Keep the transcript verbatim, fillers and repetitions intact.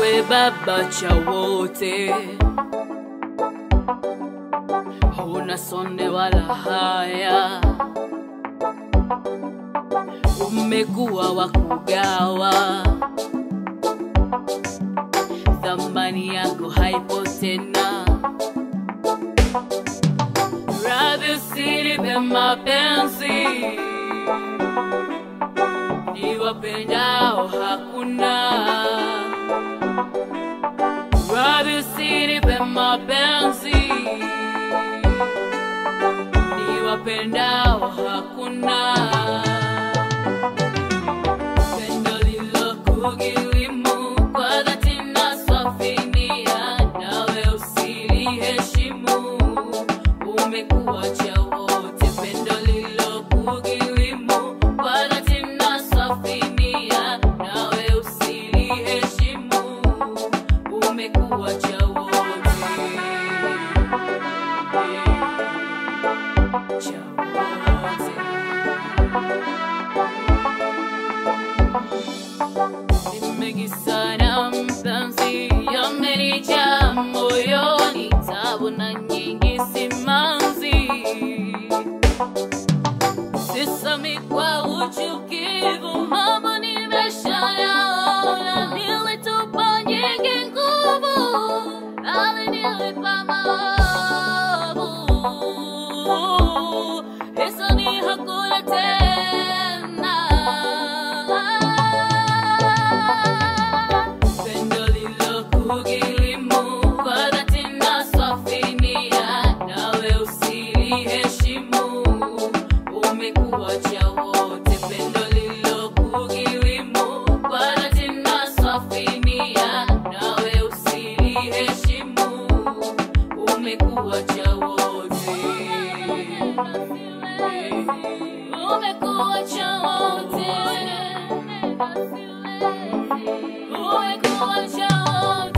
wewe baba cha wote, huna sonde wala haya, umekuwa wa kugawa, thamani yako haipo tena. Radhi usinipe mapenzi, niwapendao hakuna. Radhi usinipe mapenzi, niwapendao hakuna. Pendo lilokugilimu kwa dhati na swafinia, nawe usiliheshimu, umekuwa cha wote. Pendo lilokugilimu kwa dhati na swafinia, nawe usiliheshimu, umekuwa cha wote. Nimegusana mpenzi, yamenijaa moyoni, tabu na nyingi simanzi. Sisemi kwa uchukivu, mambo nimeshayaona. Nilitupa nyingi nguvu, alinilipa maovu. Hizo ni hakuna tena. Pendo lilokugilimu kwa dhati na swafinia, nawe usiliheshimu, umekuwa cha wote. Pendo lilokugilimu kwa dhati na swafinia, nawe usiliheshimu, umekuwa cha wote. Umekuwa cha wote. Umekuwa cha wote.